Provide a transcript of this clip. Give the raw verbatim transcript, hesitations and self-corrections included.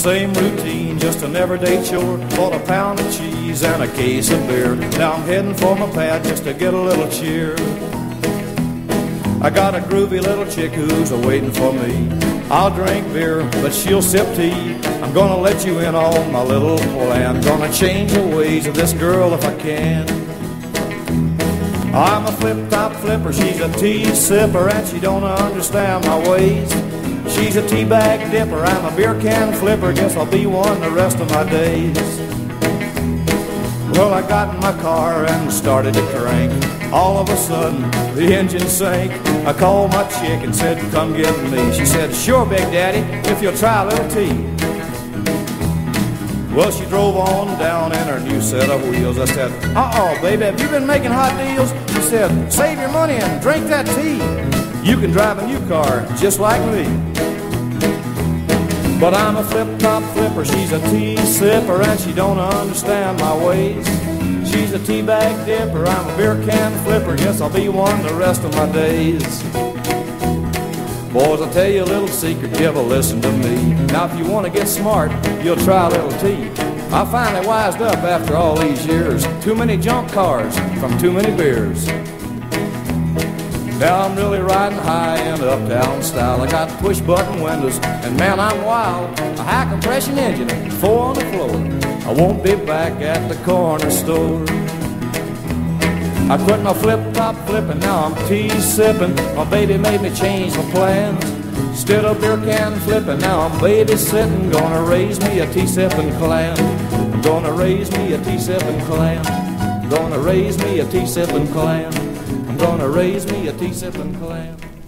same routine, just an everyday chore. Bought a pound of cheese and a case of beer. Now I'm heading for my pad just to get a little cheer. I got a groovy little chick who's a-waiting for me. I'll drink beer, but she'll sip tea. I'm gonna let you in on my little plan. Gonna change the ways of this girl if I can. I'm a flip-top flipper, she's a tea sipper, and she don't understand my ways. She's a tea bag dipper, I'm a beer can flipper. Guess I'll be one the rest of my days. Well, I got in my car and started to crank. All of a sudden, the engine sank. I called my chick and said, come get me. She said, sure, Big Daddy, if you'll try a little tea. Well, she drove on down in her new set of wheels. I said, uh-oh, baby, have you been making hot deals? She said, save your money and drink that tea. You can drive a new car just like me. But I'm a flip-top flipper, she's a tea sipper, and she don't understand my ways. She's a tea bag dipper, I'm a beer can flipper. Guess I'll be one the rest of my days. Boys, I'll tell you a little secret, you ever listen to me. Now if you want to get smart, you'll try a little tea. I finally wised up after all these years. Too many junk cars from too many beers. Now I'm really riding high in uptown style. I got push-button windows, and man, I'm wild. A high-compression engine, four on the floor. I won't be back at the corner store. I quit my flip-top flipping, now I'm tea-sipping. My baby made me change my plans. Instead of beer can flipping, now I'm babysitting. Gonna raise me a tea-sipping clan. I'm gonna raise me a tea-sipping clan. Gonna raise me a tea-sipping clan. I'm gonna raise me a tea-sipping clan.